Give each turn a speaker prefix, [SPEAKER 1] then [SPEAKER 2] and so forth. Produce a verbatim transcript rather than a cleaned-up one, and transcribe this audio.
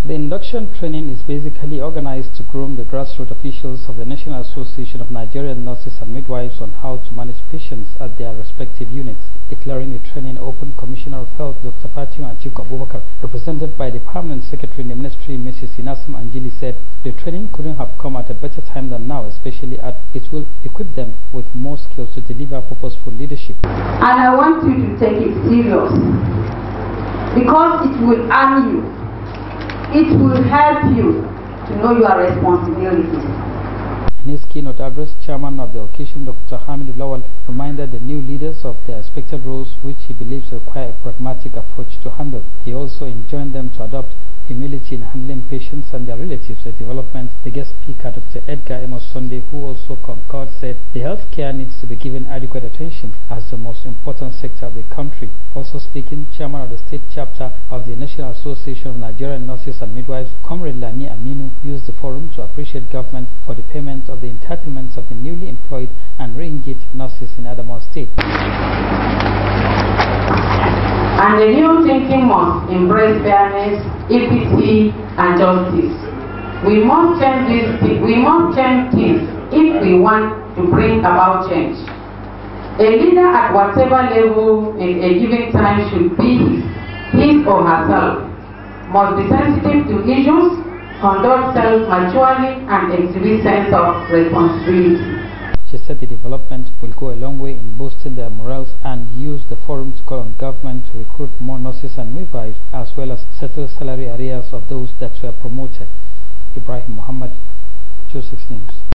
[SPEAKER 1] The induction training is basically organized to groom the grassroots officials of the National Association of Nigerian Nurses and Midwives on how to manage patients at their respective units. Declaring the training open, Commissioner of Health Doctor Fatima Atiku Abubakar, represented by the Permanent Secretary in the Ministry Missus Inasim Anjili, said the training couldn't have come at a better time than now, especially as it will equip them with more skills to deliver purposeful leadership.
[SPEAKER 2] And I want you to take it serious, because it will arm you. It will help you to know your responsibilities.
[SPEAKER 1] In his keynote address, Chairman of the occasion, Doctor Hamid Lawal, reminded the new leaders of their expected roles, which he believes require a pragmatic approach to handle. He also enjoined them to adopt humility in handling patients and their relatives. The development, the guest speaker, Doctor Edgar Amos Sunday, who also concurred, said the healthcare needs to be given adequate attention as the most important sector of the country. Also speaking, Chairman of the State Chapter of the National Association of Nigerian Nurses and Midwives, Comrade Lami Aminu, used the forum to appreciate government for the payment of the entitlements of the newly employed and re-engaged nurses in Adamawa State.
[SPEAKER 2] And the new thinking must embrace fairness, equity, and justice. We must change this. We must change things if we want to bring about change. A leader at whatever level in a given time should be his or herself, must be sensitive to issues, conduct self maturely, and exhibit sense of responsibility.
[SPEAKER 1] She said the development will go a long way in boosting their morals and use the forum to call on government to recruit more nurses and midwives, as well as settle salary arrears of those that were promoted. Ibrahim Muhammad, Joe six News.